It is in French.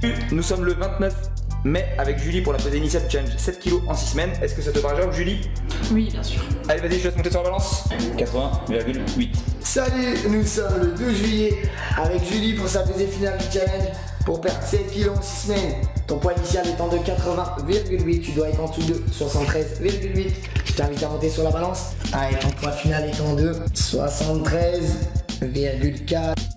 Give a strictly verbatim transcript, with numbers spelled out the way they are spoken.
Nous sommes le vingt-neuf mai avec Julie pour la pesée initiale du challenge sept kilos en six semaines. Est-ce que ça te paraît, Julie? Oui, bien sûr. Allez, vas-y, je laisse monter sur la balance. quatre-vingts virgule huit. Salut, nous sommes le deux juillet avec Julie pour sa pesée finale du challenge pour perdre sept kilos en six semaines. Ton poids initial étant de quatre-vingts virgule huit, tu dois être en dessous de soixante-treize virgule huit. Je t'invite à monter sur la balance. Allez, ton poids final étant de soixante-treize virgule quatre.